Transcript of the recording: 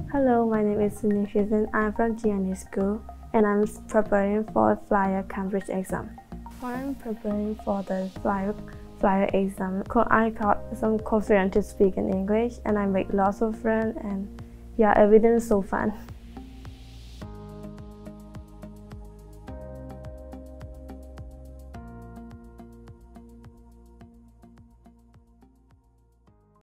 Hello, my name is Hnin. I'm from GNU school and I'm preparing for flyer Cambridge exam. While I'm preparing for the flyer exam, I got some confidence to speak in English and I make lots of friends and yeah, everything is so fun.